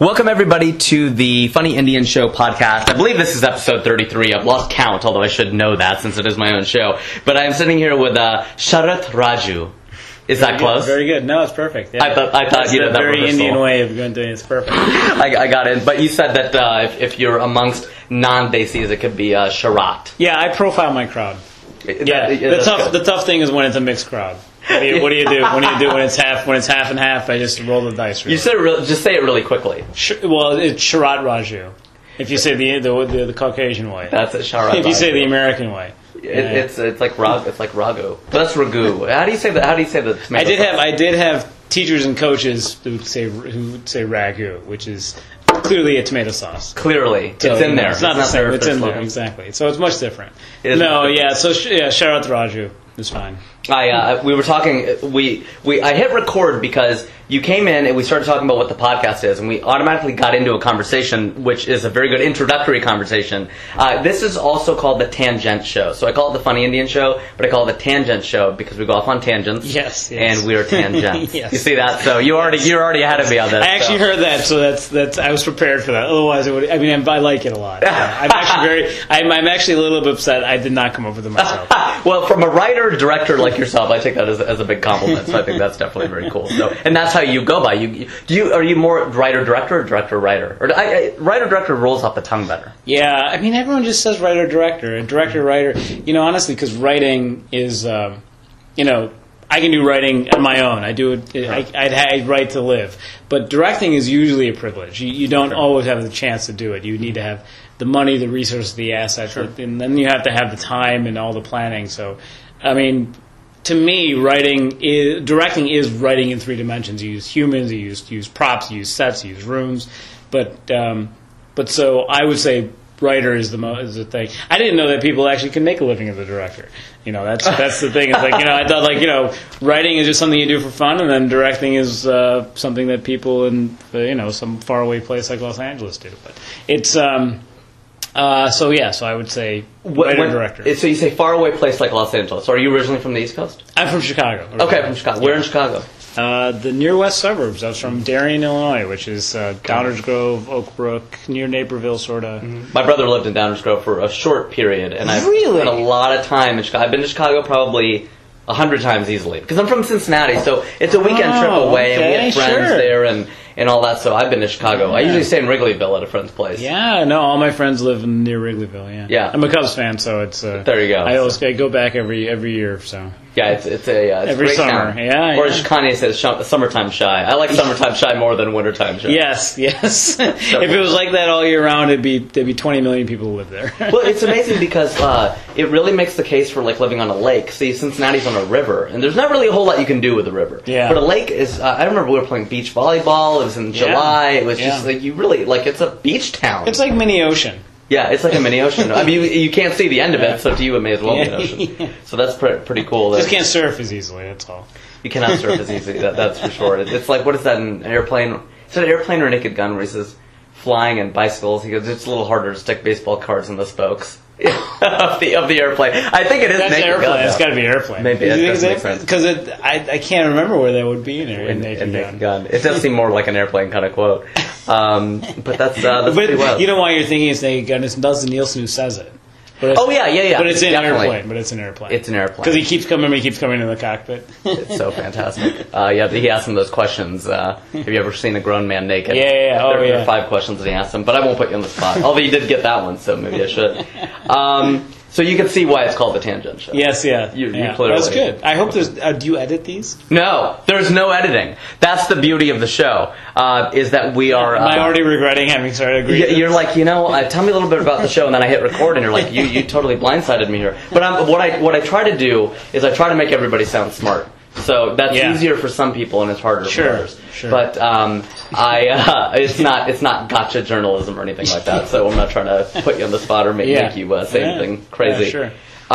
Welcome, everybody, to the Funny Indian Show podcast. I believe this is episode 33. I've lost count, although I should know that since it is my own show. But I'm sitting here with Sharat Raju. Is that close? Very good. No, it's perfect. Yeah. I thought you did that very rehearsal. Indian way of doing it. It's perfect. I got it. But you said that if you're amongst non-Desis, it could be Sharat. Yeah, I profile my crowd. The tough thing is when it's a mixed crowd. What do you do when it's half and half? I just roll the dice. Really. You said just say it really quickly. Well, it's Sharat Raju. If you say the Caucasian way, that's it. Sharat. If you say the American way, it's like Ragu. That's Ragu. How do you say that? How do you say the tomato I did have teachers and coaches who would say ragu, which is clearly a tomato sauce. Clearly, so, it's in there. It's not the same. It's in there, exactly. So it's much different. Sharat Raju is fine. We were talking. I hit record because you came in and we started talking about what the podcast is, and we automatically got into a conversation, which is a very good introductory conversation. This is also called the Tangent Show. So I call it the Funny Indian Show, but I call it the Tangent Show because we go off on tangents. Yes. And we are tangents. Yes. You see that? So you're already ahead of me on this. I actually heard that, so that's I was prepared for that. Otherwise, it would. I mean, I like it a lot. I'm actually a little bit upset. I did not come up with it myself. Well, from a writer director like yourself, I take that as a big compliment. So I think that's definitely very cool. So, and that's how you go by. Are you more writer director or director writer? Or writer director rolls off the tongue better. Yeah, I mean everyone just says writer director and director writer. Honestly, because writing is I can do writing on my own. I do it. I write to live, but directing is usually a privilege. You don't always have the chance to do it. You need to have the money, the resources, the assets, and then you have to have the time and all the planning. So, I mean, to me, directing is writing in three dimensions. You use humans, you use props, you use sets, you use rooms, but so I would say writer is the thing. I didn't know that people actually can make a living as a director. That's the thing. It's like I thought writing is just something you do for fun, and then directing is something that people in some faraway place like Los Angeles do. But it's so I would say writer director. So you say faraway place like Los Angeles. So are you originally from the East Coast? I'm from Chicago. Okay, from Chicago. Where in Chicago? The near west suburbs. I was from Darien, Illinois, which is Downers Grove, Oak Brook, near Naperville, sort of. Mm-hmm. My brother lived in Downers Grove for a short period, and I've spent a lot of time in Chicago. I've been to Chicago probably 100 times easily because I'm from Cincinnati, so it's a weekend trip away, and we have friends there and all that. So I've been to Chicago. Yeah. I usually stay in Wrigleyville at a friend's place. Yeah, no, all my friends live near Wrigleyville. Yeah, I'm a Cubs fan, so it's there you go. I go back every year. So yeah, it's every great summer. Town. Yeah, or as Kanye says, summertime shy. I like summertime shy more than wintertime shy. Yes. If it was like that all year round, there'd be 20 million people who live there. Well, it's amazing because it really makes the case for like living on a lake. See, Cincinnati's on a river, and there's not really a whole lot you can do with a river. Yeah. But a lake is. I remember we were playing beach volleyball. It was in July. It was just like you really it's a beach town. It's like mini ocean. Yeah, it's like a mini ocean. I mean, you can't see the end of it, so to you it may as well be an ocean. So that's pretty cool. Just can't surf as easily, that's all. You cannot surf as easily, that's for sure. It's like, what is that in an airplane? Is it an airplane or a Naked Gun where he says, flying and bicycles? He goes, it's a little harder to stick baseball cards in the spokes of the airplane. I think it is Naked airplane. Gun. It's got to be airplane. Maybe, that does make sense. Because I can't remember where that would be in Naked Gun. It does seem more like an airplane kind of quote. But that's pretty wild. You know why you're thinking it's Naked Gun? It's Dustin Nielsen who says it. Yeah. But it's an definitely. airplane. But it's an airplane. It's an airplane. Because he keeps coming in the cockpit. It's so fantastic. He asked him those questions. Have you ever seen a grown man naked? Yeah. There are 5 questions that he asked him, but I won't put you on the spot. Although you did get that one, so maybe I should. So you can see why it's called the Tangent Show. Yes, You clearly. That's good. I hope there's. Do you edit these? No, there's no editing. That's the beauty of the show. Is that we are. Am I already regretting having started agreeing? You're like, tell me a little bit about the show, and then I hit record, and you're like, you totally blindsided me here. But what I try to do is I try to make everybody sound smart. So that's easier for some people, and it's harder for others. Sure. But it's not gotcha journalism or anything like that. So I'm not trying to put you on the spot or make you say anything crazy. Yeah, sure.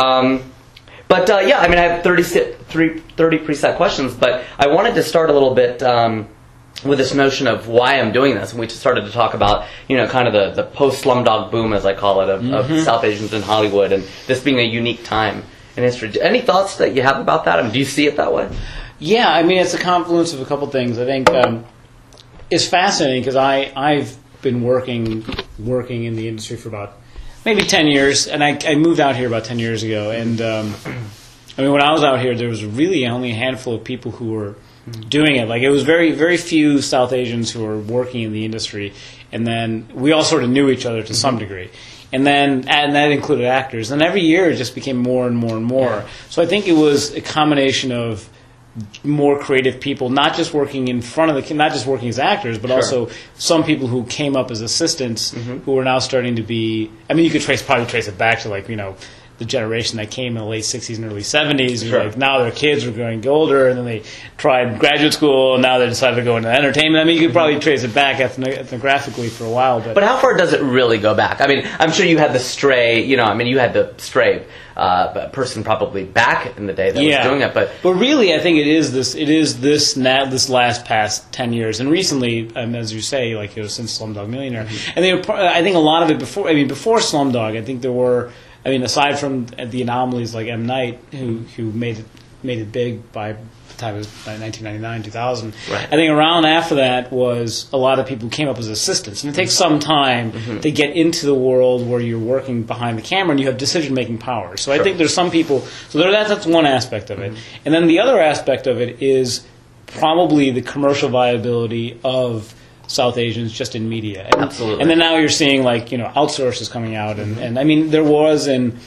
I have 30 preset questions, but I wanted to start a little bit with this notion of why I'm doing this, and we just started to talk about kind of the post Slumdog boom, as I call it, of South Asians in Hollywood, and this being a unique time in history. Any thoughts that you have about that? I mean, do you see it that way? Yeah, I mean, it's a confluence of a couple things. I think is fascinating because I've been working in the industry for about maybe 10 years, and I moved out here about 10 years ago. And I mean, when I was out here, there was really only a handful of people who were doing it. Like, it was very, very few South Asians who were working in the industry, and then we all sort of knew each other to some degree. And that included actors. And every year it just became more and more and more. Yeah. So I think it was a combination of more creative people, not just working in front of not just working as actors, but also some people who came up as assistants who are now starting to be. I mean, you could probably trace it back to, like, you know, the generation that came in the late 60s and early 70s. Sure. Like, now their kids were growing older, and then they tried graduate school, and now they decided to go into entertainment. I mean, you could probably trace it back ethnographically for a while. But how far does it really go back? I mean, I'm sure you had the stray, you had the stray person probably back in the day that was doing it. But really, I think it is this last past 10 years. And recently, as you say, like, it was since Slumdog Millionaire. And I think a lot of it before Slumdog, I think there were, I mean, aside from the anomalies like M. Night, who made it big by the time it was 1999, 2000. Right. I think around after that was a lot of people who came up as assistants. And it takes some time to get into the world where you're working behind the camera and you have decision-making power. So I think there's some people... So that's one aspect of it. And then the other aspect of it is probably the commercial viability of South Asians just in media. Absolutely. And then now you're seeing, like, you know, outsources coming out, and I mean, there was in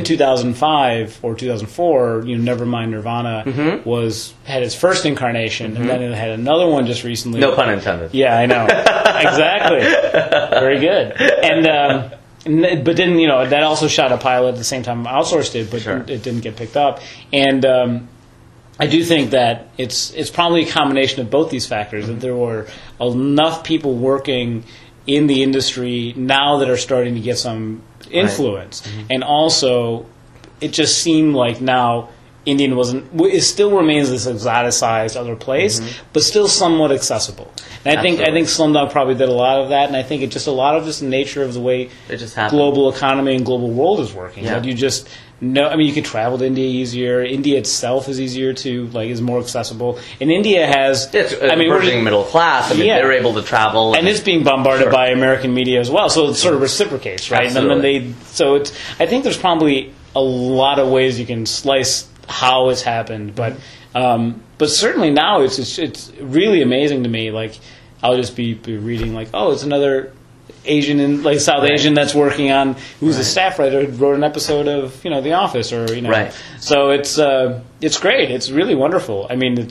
2005 or 2004, you know, Nevermind Nirvana had its first incarnation, and then it had another one just recently. No pun intended. Yeah, I know. Exactly. Very good. And but then, you know, that also shot a pilot at the same time outsourced it, but it didn't get picked up. And I do think that it's probably a combination of both these factors, that there were enough people working in the industry now that are starting to get some influence. Right. And also, it just seemed like now Indian it still remains this exoticized other place, but still somewhat accessible. And I think Slumdog probably did a lot of that, and I think it's just a lot of just the nature of the way global economy and global world is working. Yeah. That you just know, I mean, you can travel to India easier. India itself is easier to, like, is more accessible. And India has... It's emerging middle class. I mean, they're able to travel. And it's being bombarded by American media as well, so it sort of reciprocates, right? Absolutely. And then I think there's probably a lot of ways you can slice how it's happened, but certainly now it's really amazing to me. Like, I'll just be reading, like, oh, it's another Asian and, like, South Asian that's working on, who's a staff writer who wrote an episode of, you know, The Office, or, you know. Right. So it's great. It's really wonderful. I mean,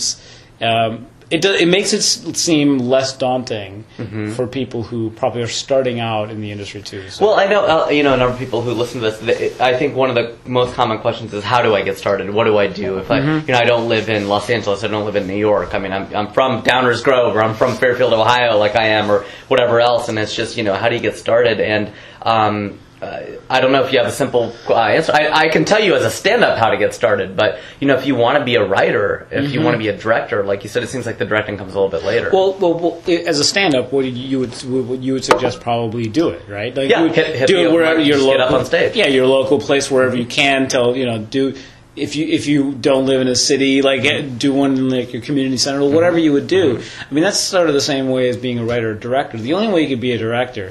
it makes it seem less daunting for people who probably are starting out in the industry too. So. Well, I know a number of people who listen to this. I think one of the most common questions is, how do I get started? What do I do if I don't live in Los Angeles, I don't live in New York. I mean, I'm from Downers Grove, or I'm from Fairfield, Ohio, like I am, or whatever else. And it's just, you know, how do you get started? And I don't know if you have a simple answer. I can tell you as a stand-up how to get started, but, you know, if you want to be a writer, if you want to be a director, like you said, it seems like the directing comes a little bit later. Well, as a stand-up, what you would suggest probably do it, right? Like, hit do it wherever your local, get up on stage. Yeah, your local place, wherever you can. If you don't live in a city, like, do one in, like, your community center, or whatever you would do. I mean, that's sort of the same way as being a writer or director. The only way you could be a director,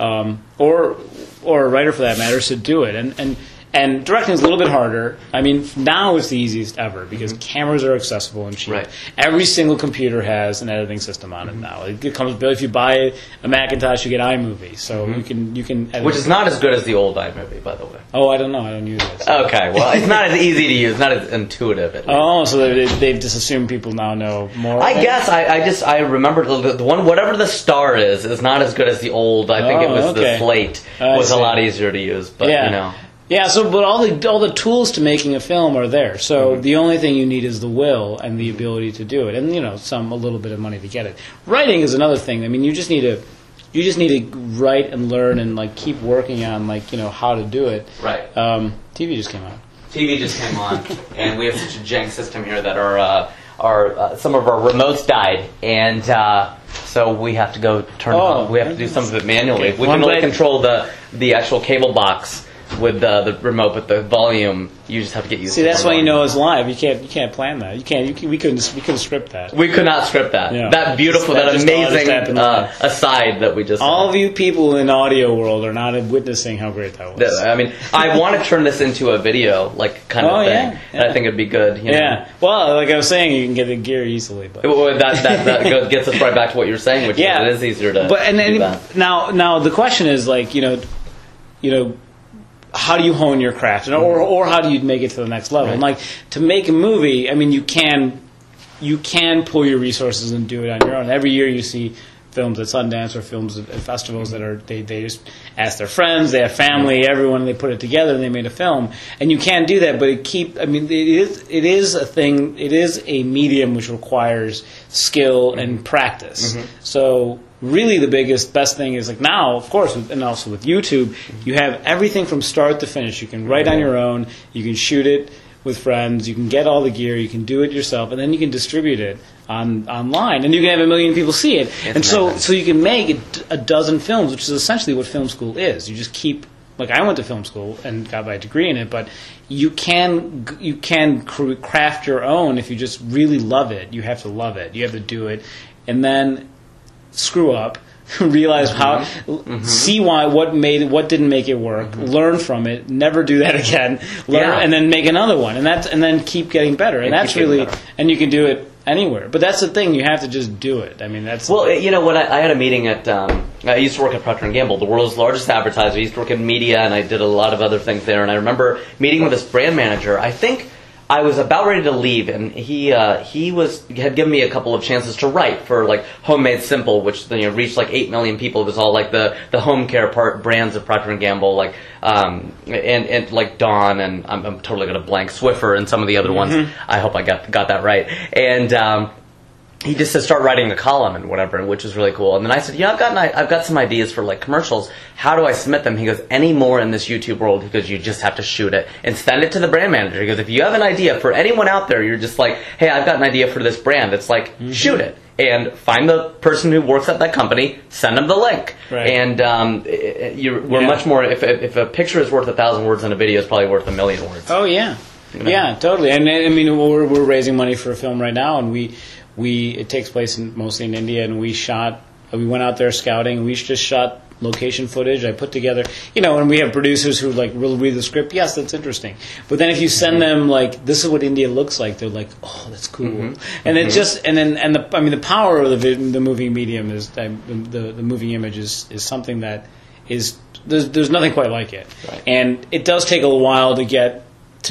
or a writer for that matter, is to do it. And directing is a little bit harder. I mean, now it's the easiest ever because cameras are accessible and cheap. Right. Every single computer has an editing system on it now. It comes, if you buy a Macintosh, you get iMovie, so you can edit. Which is not as good as the old iMovie, by the way. Oh, I don't know. I don't use it. So. Okay, well, it's not as easy to use, not as intuitive. At least. Oh, so they've just assumed people now know more. I guess I remember the one, whatever the star is not as good as the old. I think it was the Slate was a lot easier to use, but you know. Yeah, but all the tools to making a film are there. So the only thing you need is the will and the ability to do it, and, you know, a little bit of money to get it. Writing is another thing. I mean, you just need to write and learn and, like, keep working on, like, you know, how to do it. Right. TV just came on. TV just came on, and we have such a jank system here that our some of our remotes died, and so we have to go turn it on. We have to do some of it manually. Okay. We can only control the actual cable box. with the remote, but the volume you just have to get used to. See, that's why you know it's live. You can't plan that. We couldn't script that. We could not script that. Yeah. That beautiful, that amazing aside that we just. All of you people in the audio world are not witnessing how great that was. I mean, I want to turn this into a video, like kind of thing. Yeah. And I think it'd be good. You know? Yeah. Well, like I was saying, you can get the gear easily, but that gets us right back to what you were saying, which is it is easier to. But do that. Now the question is like how do you hone your craft, or how do you make it to the next level? Right. And like to make a movie, I mean, you can pull your resources and do it on your own. Every year you see films at Sundance or films at festivals that are they just ask their friends, they have family, everyone, they put it together and they made a film. And you can do that, but it is a thing. It is a medium which requires skill and practice. So really the best thing is like now, of course, and also with YouTube, you have everything from start to finish. You can write on your own, you can shoot it with friends, you can get all the gear, you can do it yourself, and then you can distribute it online, and you can have 1 million people see it. So you can make a dozen films, which is essentially what film school is. You just keep, like I went to film school and got my degree in it, but you can craft your own if you just really love it. You have to love it. You have to do it, and then screw up, realize how, see what didn't make it work, learn from it, never do that again, and then make another one, and then keep getting better, and that's really, and you can do it anywhere. But that's the thing, you have to just do it. I mean, that's you know, when I had a meeting at I used to work at Procter & Gamble, the world's largest advertiser. I used to work in media, and I did a lot of other things there, and I remember meeting with this brand manager. I think I was about ready to leave, and he had given me a couple of chances to write for like Homemade Simple, which reached like 8 million people. It was all like the home care brands of Procter & Gamble, like and like Dawn, and I'm totally gonna blank, Swiffer, and some of the other ones. I hope I got that right. And he just said start writing a column and whatever, which was really cool. And then I said, I've got some ideas for like commercials. How do I submit them? He goes, any more in this YouTube world? He goes, you just have to shoot it and send it to the brand manager. He goes, if you have an idea for anyone out there, you're just like, hey, I've got an idea for this brand. It's like, shoot it and find the person who works at that company, send them the link. Right. And we're much more. If a picture is worth 1,000 words, and a video is probably worth 1,000,000 words. Oh yeah, yeah, totally. And I mean, we're raising money for a film right now, and it takes place mostly in India, and we went out there scouting. We just shot location footage. I put together, and we have producers who like will read the script. Yes, that's interesting. But then if you send them like, this is what India looks like, they're like, oh, that's cool. And it just the power of the movie medium is the moving image is something that is there's nothing quite like it. Right. And it does take a little while to get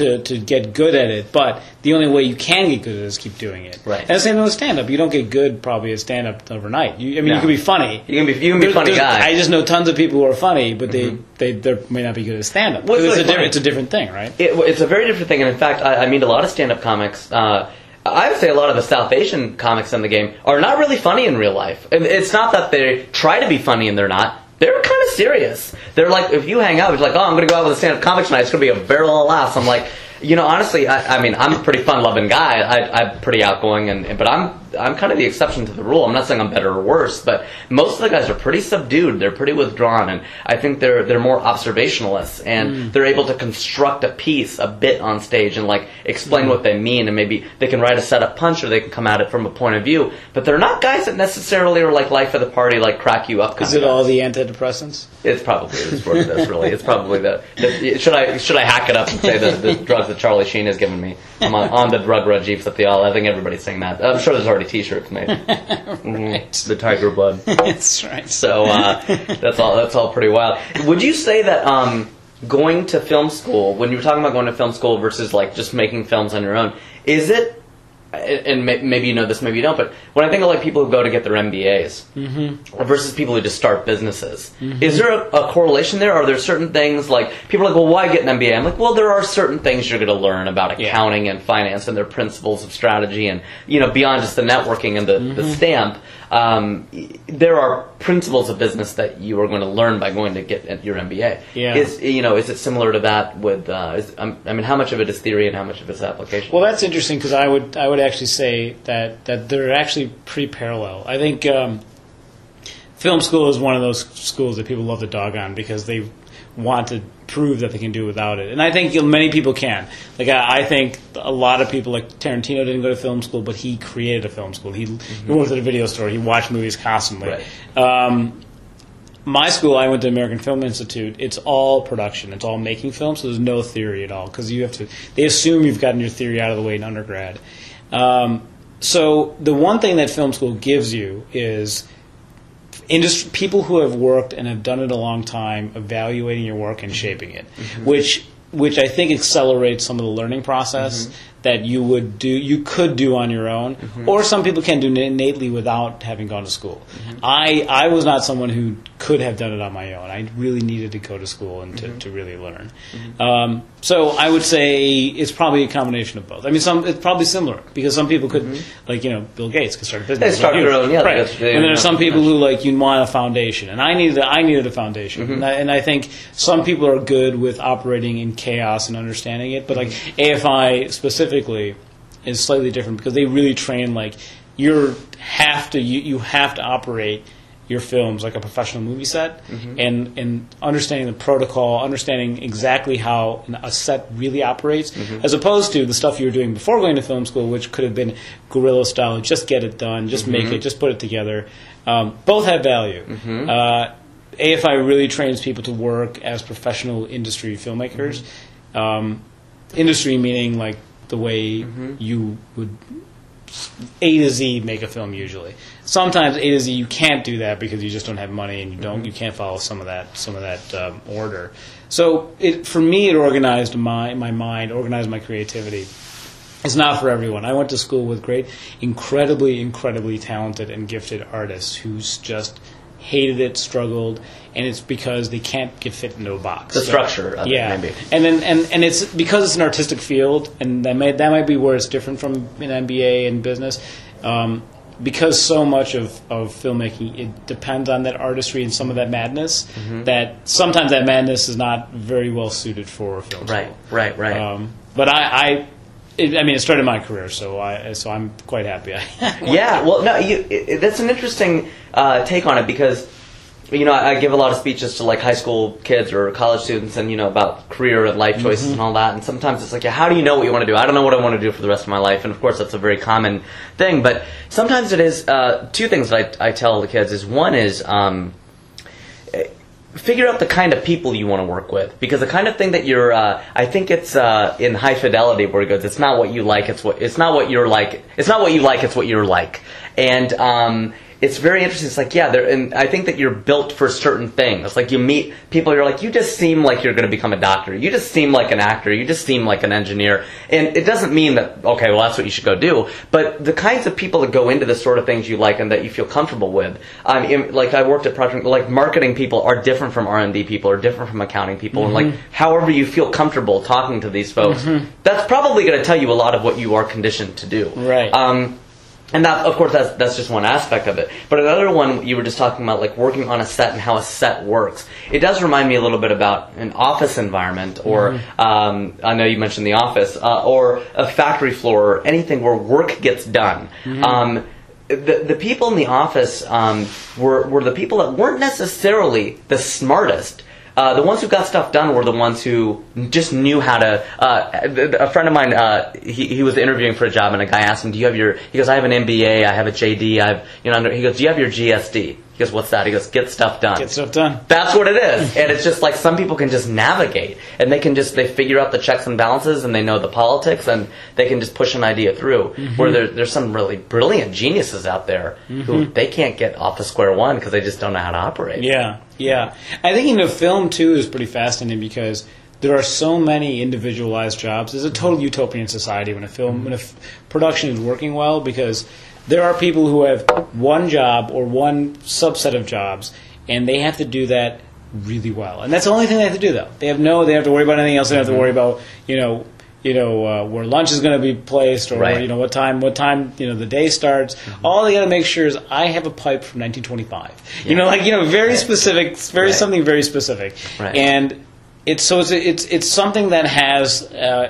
good at it, but the only way you can get good at it is keep doing it. Right. And the same thing with stand-up. You don't get good probably at stand-up overnight. You can be funny. You can be a funny guy. I just know tons of people who are funny, but they may not be good at stand-up. Well, it's a different thing, right? It's a very different thing, and in fact, I meet a lot of stand-up comics. I would say a lot of the South Asian comics in the game are not really funny in real life. And it's not that they try to be funny and they're not. They're kind of serious. They're like, if you hang out, it's like, oh, I'm going to go out with a stand-up comic tonight. It's going to be a barrel of laughs. I'm like, honestly, I mean, I'm a pretty fun-loving guy. I'm pretty outgoing, but I'm kind of the exception to the rule. I'm not saying I'm better or worse, but most of the guys are pretty subdued. They're pretty withdrawn, and I think they're more observationalists, and they're able to construct a bit on stage, and like explain what they mean, and maybe they can write a setup punch, or they can come at it from a point of view. But they're not guys that necessarily are like life of the party, like crack you up. Is it all the antidepressants? It's probably this really. It's probably should I hack it up and say the drugs that Charlie Sheen has given me? I'm on the drug Rajiv Satyal. I think everybody's saying that. I'm sure there's already T-shirts made. Right. The tiger blood. That's right. So that's all pretty wild. Would you say that going to film school, when you were talking about going to film school versus like just making films on your own, is it? And maybe you know this, maybe you don't, but when I think of like people who go to get their MBAs versus people who just start businesses, is there a correlation there? Are there certain things like people are like, well, why get an MBA? I'm like, well, there are certain things you're going to learn about accounting and finance and their principles of strategy, and beyond just the networking and the stamp. There are principles of business that you are going to learn by going to get your MBA. Yeah. Is it similar to that with? How much of it is theory and how much of it is application? Well, that's interesting because I would actually say that they're actually pretty parallel. I think film school is one of those schools that people love to dog on because want to prove that they can do without it. And I think many people can. Like I think a lot of people, like Tarantino, didn't go to film school, but he created a film school. He worked at a video store. He watched movies constantly. Right. My school, I went to American Film Institute. It's all production. It's all making films, so there's no theory at all because they assume you've gotten your theory out of the way in undergrad. So the one thing that film school gives you is people who have worked and have done it a long time, evaluating your work and shaping it, which I think accelerates some of the learning process that you could do on your own, or some people can do innately without having gone to school. I was not someone who could have done it on my own. I really needed to go to school and to really learn. So I would say it's probably a combination of both. I mean, it's probably similar because some people could, like Bill Gates could start a business. They start their own, yeah. Right. And then there's some people who you want a foundation, and I needed a foundation, and I think some people are good with operating in chaos and understanding it, but AFI specifically is slightly different because they really train you have to operate your films like a professional movie set, and understanding the protocol, understanding exactly how a set really operates, as opposed to the stuff you were doing before going to film school, which could have been guerrilla style, just get it done, just make it, just put it together. Both have value. AFI really trains people to work as professional industry filmmakers. Industry meaning the way you would A to Z make a film usually. Sometimes A to Z you can't do that because you just don't have money and you can't follow some of that order. So for me it organized my mind, organized my creativity. It's not for everyone. I went to school with great, incredibly talented and gifted artists who just hated it, struggled, and it's because they can't get fit into a box. The structure of it, maybe. And it's because it's an artistic field, and that might be where it's different from an MBA and business. Because so much of filmmaking, it depends on that artistry and some of that madness, that sometimes that madness is not very well suited for film school. Right. But it started my career, so I'm quite happy. Yeah, well, no, that's an interesting take on it because, I give a lot of speeches to high school kids or college students, and about career and life choices and all that. And sometimes it's how do you know what you want to do? I don't know what I want to do for the rest of my life. And of course, that's a very common thing. But sometimes it is two things that I tell the kids is one is. Figure out the kind of people you want to work with, because the kind of thing that you're, I think it's in High Fidelity where it goes, it's not what you like, it's not what you're like, it's not what you like, it's what you're like, and it's very interesting. It's and I think that you're built for certain things. You meet people, you're you just seem like you're going to become a doctor, you just seem like an actor, you just seem like an engineer, and it doesn't mean that, okay, well that's what you should go do, but the kinds of people that go into the sort of things you like and that you feel comfortable with. I worked at Procter, marketing people are different from R&D people, are different from accounting people, and however you feel comfortable talking to these folks, that's probably going to tell you a lot of what you are conditioned to do. Right. And that, of course, that's just one aspect of it. But another one, you were just talking about, working on a set and how a set works. It does remind me a little bit about an office environment, or I know you mentioned the office, or a factory floor, or anything where work gets done. The people in the office were the people that weren't necessarily the smartest. The ones who got stuff done were the ones who just knew how to. A friend of mine, he was interviewing for a job, and a guy asked him, "Do you have your?" He goes, "I have an MBA, I have a JD, I have." He goes, "Do you have your GSD?" He goes, "What's that?" He goes, "Get stuff done." Get stuff done. That's what it is, and it's just some people can just navigate, and they figure out the checks and balances, and they know the politics, and they can just push an idea through. Where there's some really brilliant geniuses out there who they can't get off the square one because they just don't know how to operate. Yeah. I think film too is pretty fascinating because there are so many individualized jobs. There's a total utopian society when a production is working well, because there are people who have one job or one subset of jobs, and they have to do that really well. And that's the only thing they have to do, though. They have to worry about anything else. They don't have to worry about where lunch is going to be placed, or what time the day starts. All they got to make sure is I have a pipe from 1925. Very specific, something very specific. Right. And it's something that has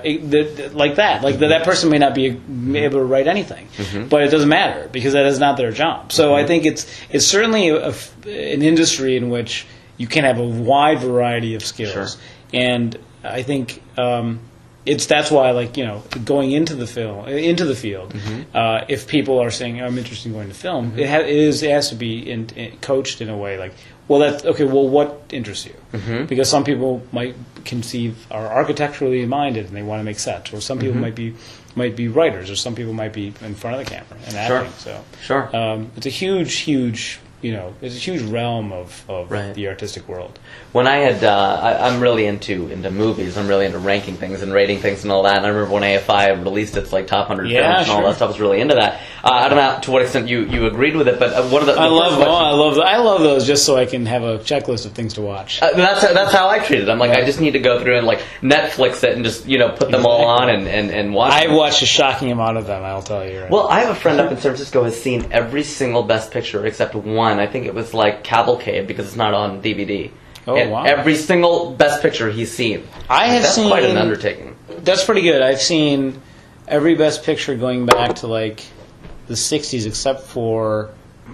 that person may not be able to write anything, but it doesn't matter because that is not their job. So I think it's certainly an industry in which you can have a wide variety of skills. Sure. And I think that's why, like, you know, going into the field, if people are saying, I'm interested in going to film, it has to be coached in a way like, well, that's okay. Well, what interests you? Because some people might are architecturally minded and they want to make sets, or some people might be writers, or some people might be in front of the camera and acting. Sure. It's a huge, you know, it's a huge realm of Right. the artistic world. When I had, I'm really into movies. I'm really into ranking things and rating things and all that. And I remember when AFI released its like top 100 films and all that stuff. I was really into that. I don't know to what extent you agreed with it, but one of the I love those just so I can have a checklist of things to watch. That's how I treat it. I'm like, I just need to go through and like Netflix it and just, you know, put them all on and watch. I've watched a shocking amount of them. I'll tell you. Right. Well, I have a friend up in San Francisco who has seen every single Best Picture except one. I think it was like Cavalcade because it's not on DVD. Oh, and wow. Every single Best Picture he's seen. That's quite an undertaking. That's pretty good. I've seen every Best Picture going back to like the 60s except for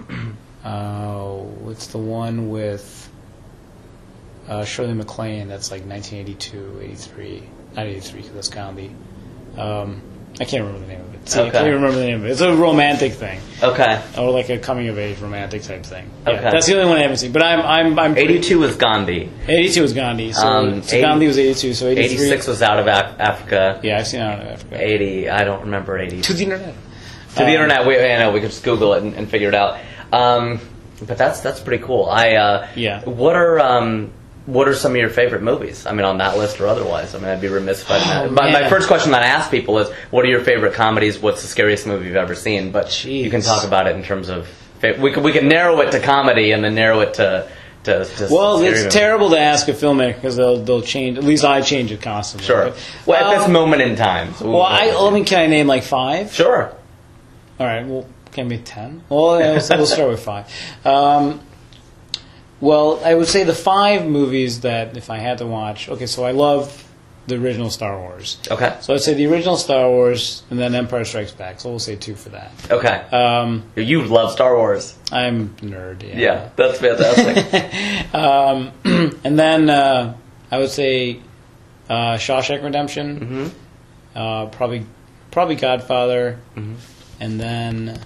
what's the one with Shirley MacLaine, that's like 1982, 83. Not 83 because that's Gandhi. I can't remember the name of it. I can't remember the name of it. It's a romantic thing. Okay. Or like a coming of age romantic type thing. Yeah, Okay. that's the only one I haven't seen. But I'm 82 was Gandhi. 82 was Gandhi. So, Gandhi was 82. So 83. 86 was Out of Africa. Yeah, I've seen Out of Africa. 80, I don't remember 80. To the internet. To the internet, we could just Google it and figure it out. But that's pretty cool. Yeah. What are some of your favorite movies? I mean, on that list or otherwise. I mean, I'd be remiss if I didn't. My first question that I ask people is, what are your favorite comedies? What's the scariest movie you've ever seen? But you can talk about it in terms of... We can narrow it to comedy and then narrow it to well, it's movie. Terrible to ask a filmmaker because they'll change. At least I change it constantly. Sure. Well, at this moment in time. So can I name like 5? Sure. All right. Well, can we 10? Well, we'll start with 5. Well, I would say the 5 movies that if I had to watch... Okay, so I love the original Star Wars. Okay. So I'd say the original Star Wars and then Empire Strikes Back. So we'll say 2 for that. Okay. You love Star Wars. I'm a nerd, yeah. Yeah, that's fantastic. And then I would say Shawshank Redemption. Mm-hmm. Probably Godfather. Mm-hmm. And then...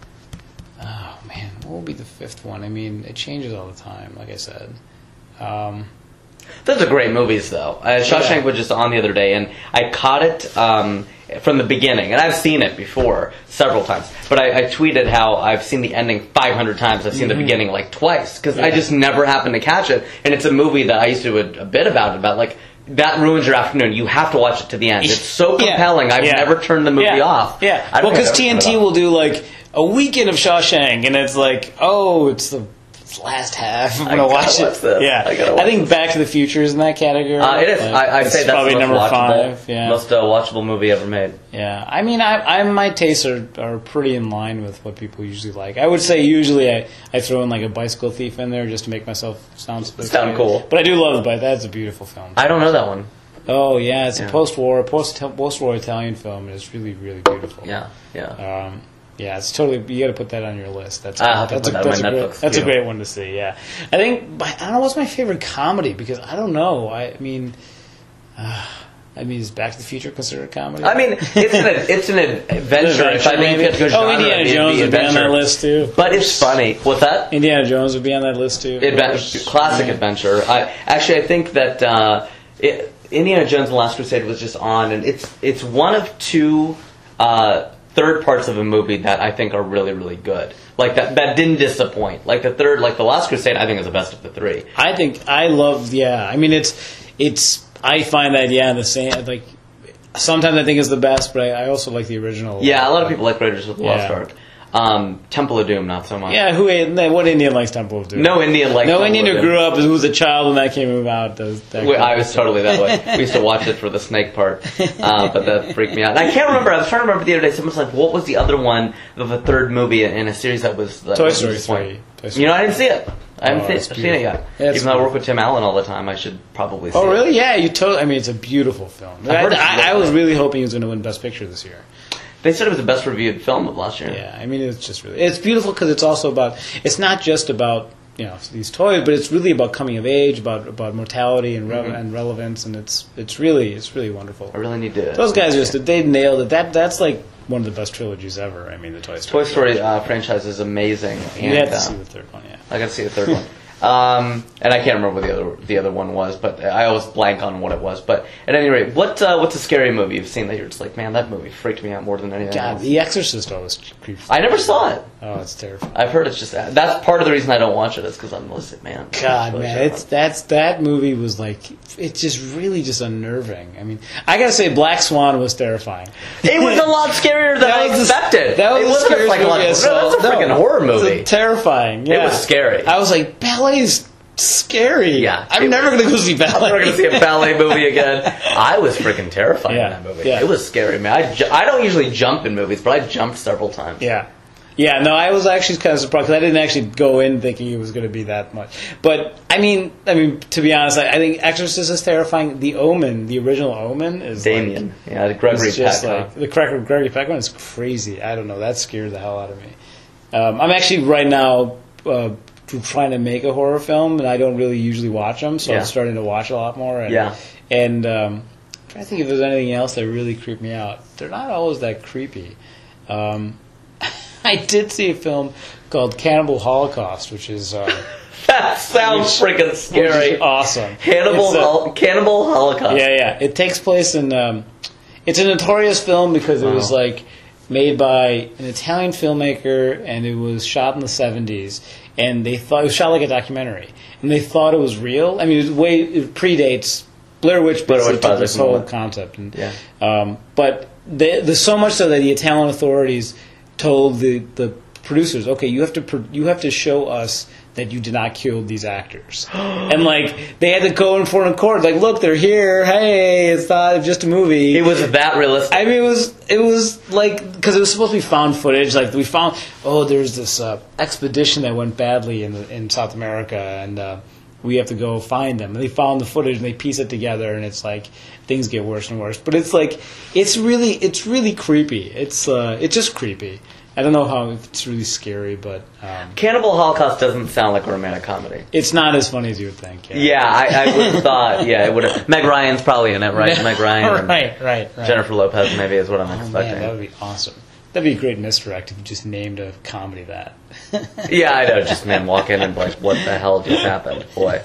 what will be the 5th one? I mean, it changes all the time, like I said. Those are great movies, though. Shawshank was just on the other day, and I caught it from the beginning. And I've seen it before several times. But I tweeted how I've seen the ending 500 times. I've seen the beginning like twice, because I just never happened to catch it. And it's a movie that I used to a bit about like, that ruins your afternoon. You have to watch it to the end. It's so compelling. I've never turned the movie off. Yeah. Well, because TNT will do like a weekend of Shawshank, and it's like, it's the last half. I'm going to watch it. Yeah. I think Back to the Future is in that category. It is. I'd say that's probably the number most 5. Yeah. Most watchable movie ever made. Yeah. I mean, my tastes are pretty in line with what people usually like. I would say usually I throw in like a Bicycle Thief in there just to make myself sound cool. But I do love it. That's a beautiful film. I don't know that one. Oh, yeah. It's a post-war Italian film, and it's really, really beautiful. Yeah. Yeah, it's totally. You got to put that on your list. That's a great one to see. Yeah, I think I don't know what's my favorite comedy because I don't know. I mean, is Back to the Future considered a comedy? I mean, it's an adventure. If I think it's good genre, Indiana Jones would be on that list too. But it's funny. What's that? Indiana Jones would be on that list too. Classic adventure. I think that Indiana Jones and the Last Crusade was just on, and it's one of 2. Third parts of a movie that I think are really, really good. Like that didn't disappoint. Like the third, like The Last Crusade, I think is the best of the 3. I think I love. Yeah, I mean it's. I find that the same. Like sometimes I think it's the best, but I also like the original. Yeah, a lot of people like Raiders of the Lost Ark. Temple of Doom, not so much. Yeah, what Indian likes Temple of Doom? No Indian likes Temple Indian of who Doom. grew up, who was a child when that came out. I was totally that way. We used to watch it for the snake part, but that freaked me out. And I can't remember. I was trying to remember the other day. Someone's like, what was the other one of the 3rd movie in a series that was... Toy Story 3. You know, I didn't see it. I haven't seen it yet. Even though I work with Tim Allen all the time, I should probably see it. Oh, really? Yeah, you totally... I mean, it's a beautiful film. I was really hoping he was going to win Best Picture this year. They said it was the best reviewed film of last year. Yeah, I mean, it's just really... It's beautiful because it's also about... It's not just about, these toys, but it's really about coming of age, about mortality and and relevance, and it's really wonderful. I really need to. Those guys they nailed it. That's like one of the best trilogies ever. I mean, the Toy Story. Toy Story franchise is amazing. You have to see the third one. Yeah, I got to see the third one. And I can't remember what the other one was, but I always blank on what it was. But at any rate, what's a scary movie you've seen that you're just like, man, that movie freaked me out more than anything else? The Exorcist always creeps. I never saw it. Oh, it's terrifying. I've heard it's just that's part of the reason I don't watch it is because I'm listening, man. God, man, that movie was like it's just really just unnerving. I mean, I gotta say, Black Swan was terrifying. It was a lot scarier than I expected. That was a psychological. That's a freaking horror movie. Terrifying. Yeah. It was scary. I was like, ballet's scary. Yeah, I'm never going to go see ballet. I'm never going to see a ballet movie again. I was freaking terrified in that movie. Yeah. It was scary, man. I don't usually jump in movies, but I jumped several times. Yeah. Yeah, no, I was actually kind of surprised because I didn't actually go in thinking it was going to be that much. But I mean, to be honest, I think Exorcist is terrifying. The Omen, the original Omen, is Damien. The Gregory Peck. The Gregory Peck one is crazy. I don't know. That scared the hell out of me. I'm actually right now trying to make a horror film, and I don't really usually watch them, so I'm starting to watch a lot more. And, And I'm trying to think if there's anything else that really creeped me out. They're not always that creepy. I did see a film called Cannibal Holocaust, which is... that sounds freaking scary. Awesome. Cannibal Holocaust. Yeah. It takes place in... it's a notorious film because it was like made by an Italian filmmaker, and it was shot in the 70s, and they thought it was shot like a documentary, and they thought it was real. I mean, it predates Blair Witch Project, this whole concept. And, but there's so much so that the Italian authorities told the producers, okay, you have to show us that you did not kill these actors. And like they had to go in front of court, like, look, they're here. Hey, it's not just a movie. It was that realistic. I mean, it was like, because it was supposed to be found footage. Like we found, there's this expedition that went badly in South America, and we have to go find them. And they found the footage and they piece it together, and it's like things get worse and worse. But it's like it's really creepy. It's just creepy. I don't know how it's really scary, but Cannibal Holocaust doesn't sound like a romantic comedy. It's not as funny as you would think. Yeah, I would have thought. Yeah, it would have. Meg Ryan's probably in it, right? Meg Ryan, right. Jennifer Lopez maybe is what I'm expecting. Man, that would be awesome. That'd be a great misdirect if you just named a comedy that. Yeah, I know. Just men walk in and like, what the hell just happened? Boy,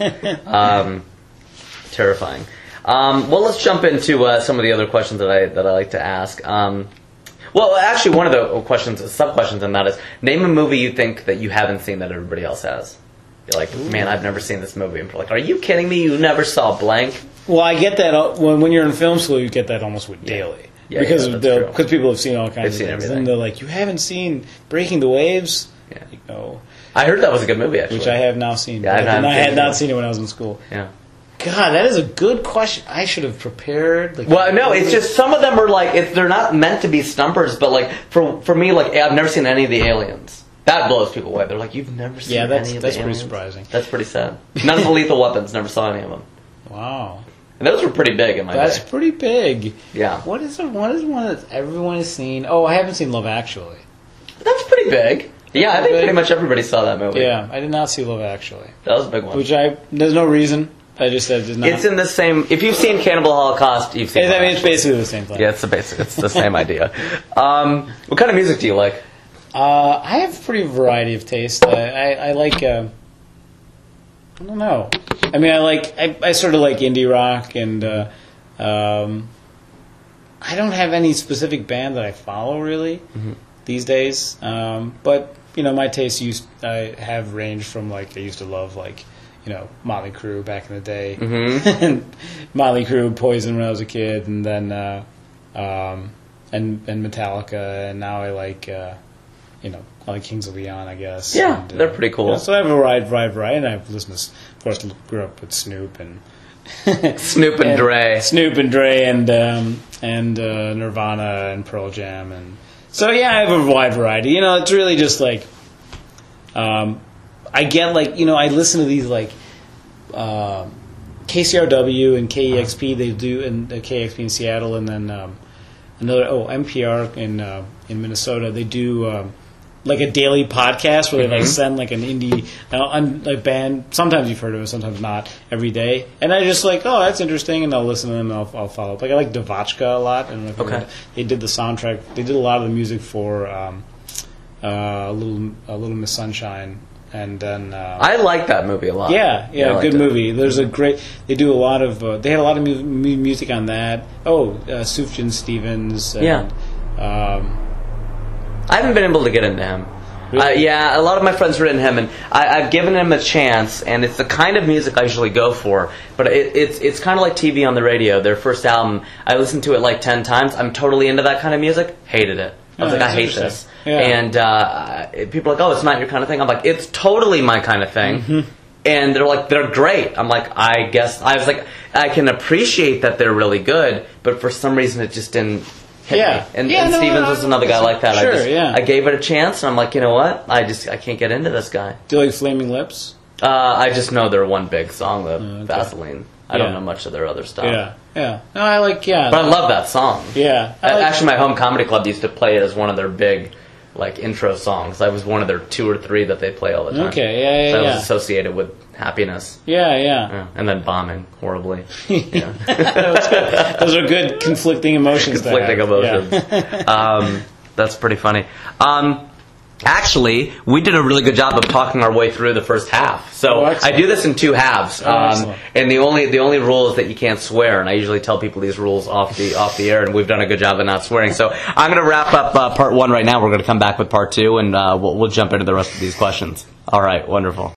terrifying. Well, let's jump into some of the other questions that I like to ask. Well, actually, one of the sub-questions in that is, name a movie you think that you haven't seen that everybody else has. You're like, man, I've never seen this movie. And you're like, are you kidding me? You never saw blank? Well, I get that when you're in film school, you get that almost daily. Yeah, because people have seen all kinds of things. Everything. And they're like, you haven't seen Breaking the Waves? Yeah. Like, no. I heard that was a good movie, actually. Which I have now seen. Yeah, I had not seen it when I was in school. Yeah. God, that is a good question. I should have prepared. Well, no, it's just some of them are like, they're not meant to be stumpers, but like for me, like I've never seen any of the Aliens. That blows people away. They're like, you've never seen any of the Aliens? That's pretty surprising. That's pretty sad. None of the Lethal Weapons, never saw any of them. Wow. And those were pretty big in my day. That's pretty big. Yeah. What is one that everyone has seen? Oh, I haven't seen Love Actually. That's pretty big. Yeah, I think pretty much everybody saw that movie. Yeah, I did not see Love Actually. That was a big one. There's no reason. I just said it's not. It's in the same. If you've seen Cannibal Holocaust, you've seen. I mean, it's basically the same thing. Yeah, it's the same idea. What kind of music do you like? I have a pretty variety of taste. I like. I don't know. I mean, I sort of like indie rock, and I don't have any specific band that I follow really these days. But my tastes have ranged from like I used to love like. Motley Crue back in the day, and Motley Crue, Poison when I was a kid, and then and Metallica, and now I like I like Kings of Leon, I guess. Yeah, and, they're pretty cool. So I have a variety, and I've listened to, of course, grew up with Snoop and Snoop and Dre, and Nirvana and Pearl Jam, and so yeah, I have a wide variety. It's really just like. I get I listen to these like KCRW and KEXP. They do and KEXP in Seattle, and then another NPR in Minnesota. They do like a daily podcast where they like send like an indie like band. Sometimes you've heard of it, sometimes not. Every day, and I just like, oh, that's interesting, and I'll listen to them. And I'll follow up. Like I like Devachka a lot, and they did the soundtrack. They did a lot of the music for Little Miss Sunshine, and then I like that movie a lot. Yeah, good movie. There's a great. They do a lot of. They had a lot of music on that. Oh, Sufjan Stevens. And, I haven't been able to get into him. Really? A lot of my friends are into him, and I've given him a chance, and it's the kind of music I usually go for. But it's kind of like TV on the radio. Their first album, I listened to it like 10 times. I'm totally into that kind of music. Hated it. I was like, I hate this. Yeah. And people are like, oh, it's not your kind of thing. I'm like, it's totally my kind of thing. Mm-hmm. And they're like, they're great. I'm like, I guess. I was like, I can appreciate that they're really good, but for some reason it just didn't hit me. And Stevens was another guy like that. Sure, I gave it a chance, and I'm like, you know what? I can't get into this guy. Do you like Flaming Lips? I just know their one big song, Vaseline. I don't know much of their other stuff. Yeah. No, I like, But I love that song. Yeah. Actually, my home comedy club used to play it as one of their big, like, intro songs. I was one of their 2 or 3 that they play all the time. Okay, So I was associated with happiness. Yeah. And then bombing horribly. Those are good conflicting emotions. Conflicting emotions. Yeah. That's pretty funny. Actually, we did a really good job of talking our way through the first half. So I do this in 2 halves, and the only rule is that you can't swear. And I usually tell people these rules off the air, and we've done a good job of not swearing. So I'm going to wrap up part 1 right now. We're going to come back with part 2, and we'll jump into the rest of these questions. All right, wonderful.